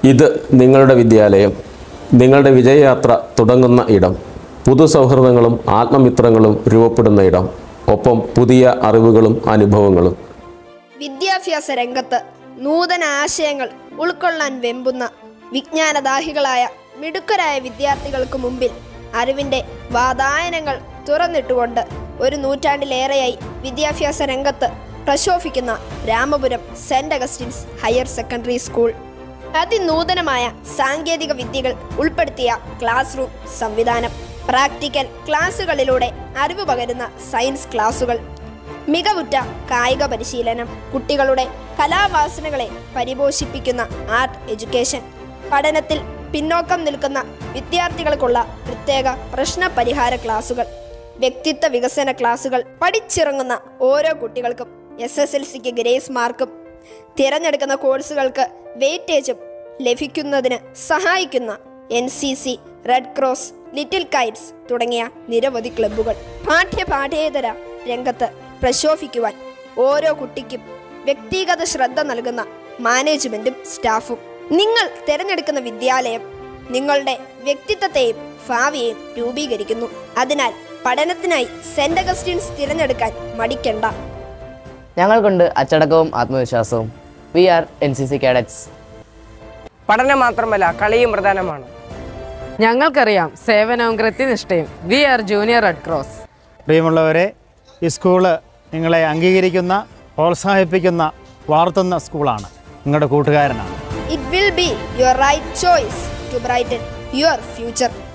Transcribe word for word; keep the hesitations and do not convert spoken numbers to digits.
ഇത് നിങ്ങളുടെ വിദ്യാലയം, നിങ്ങളുടെ വിജയയാത്ര തുടങ്ങുന്ന ഇടം, പുതു സൗഹൃദങ്ങളും ആത്മമിത്രങ്ങളും രൂപപ്പെടുന്ന ഇടം, ഒപ്പം പുതിയ അറിവുകളും അനുഭവങ്ങളും. വിദ്യാഭ്യാസ രംഗത്ത് നൂതന ആശയങ്ങൾ ഉൾക്കൊള്ളാൻ വെമ്പുന്ന വിജ്ഞാനദാഹികളായ മിടുക്കരായ വിദ്യാർത്ഥികൾക്ക് മുമ്പിൽ അറിവിൻ്റെ വാതായനങ്ങൾ തുറന്നിട്ടുകൊണ്ട് ഒരു നൂറ്റാണ്ടിലേറെയായി വിദ്യാഭ്യാസ രംഗത്ത് പ്രശോഭിക്കുന്ന Ramapuram Saint Augustine's Higher Secondary School. അതിനൂതനമായ സാങ്കേതിക വിദ്യകൾ ഉൾപ്പെടുത്തിയ ക്ലാസ് റൂം സംവിധാനം, പ്രാക്ടിക്കൽ ക്ലാസുകളിലൂടെ അറിവ് പകരുന്ന സയൻസ് ക്ലാസുകൾ, മികവുറ്റ കായിക പരിശീലനം, കുട്ടികളുടെ കലാവാസനകളെ പരിപോഷിപ്പിക്കുന്ന ആർട്ട് എഡ്യൂക്കേഷൻ, പഠനത്തിൽ പിന്നോക്കം നിൽക്കുന്ന വിദ്യാർത്ഥികൾക്കുള്ള പ്രത്യേക പ്രശ്ന പരിഹാര ക്ലാസുകൾ, വ്യക്തിത്വ വികസന ക്ലാസുകൾ, പഠിച്ചിറങ്ങുന്ന ഓരോ കുട്ടികൾക്കും എസ് എസ് എൽ സിക്ക് ഗ്രേസ് മാർക്കും തിരഞ്ഞെടുക്കുന്ന കോഴ്സുകൾക്ക് വെയിറ്റേജും ലഭിക്കുന്നതിന് സഹായിക്കുന്ന N C C, Red Cross, Little Kites തുടങ്ങിയ നിരവധി ക്ലബ്ബുകൾ. പാഠ്യ പാഠ്യേതര രംഗത്ത് പ്രശോഭിക്കുവാൻ ഓരോ കുട്ടിക്കും വ്യക്തിഗത ശ്രദ്ധ നൽകുന്ന മാനേജ്മെൻറ്റും സ്റ്റാഫും. നിങ്ങൾ തിരഞ്ഞെടുക്കുന്ന വിദ്യാലയം നിങ്ങളുടെ വ്യക്തിത്വത്തെയും ഭാവിയെയും രൂപീകരിക്കുന്നു. അതിനാൽ പഠനത്തിനായി സെൻറ് അഗസ്റ്റിൻസ് തിരഞ്ഞെടുക്കാൻ മടിക്കണ്ട. ഞങ്ങൾക്കുണ്ട് അച്ചടക്കവും ആത്മവിശ്വാസവും. We are N C C cadets. പഠനം മാത്രമല്ല, കളിയും പ്രധാനമാണ്. ഞങ്ങൾക്കറിയാം സേവനവും കൃത്യനിഷ്ഠയും. We are junior Red Cross. പ്രിയമുള്ളവരെ, ഈ സ്കൂള് നിങ്ങളെ അംഗീകരിക്കുന്ന, പ്രോത്സാഹിപ്പിക്കുന്ന, വളർത്തുന്ന സ്കൂളാണ്. നിങ്ങളുടെ കൂട്ടുകാരനാണ്. It will be your right choice to brighten your future.